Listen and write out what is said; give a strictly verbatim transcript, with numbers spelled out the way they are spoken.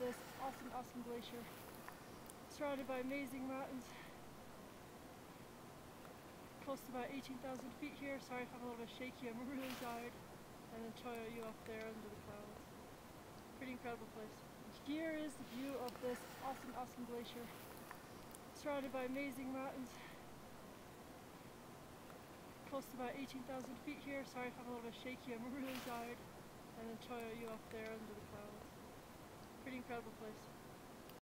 this awesome, awesome glacier. Surrounded by amazing mountains. Close to about eighteen thousand feet here. Sorry if I'm a little bit shaky, I'm really tired. And then Choyu up there under the clouds. Pretty incredible place. Here is the view of this awesome, awesome glacier. Surrounded by amazing mountains. Close to about eighteen thousand feet here. Sorry if I'm a little bit shaky, I'm really tired. And then Choyu up there under the clouds. Pretty incredible place.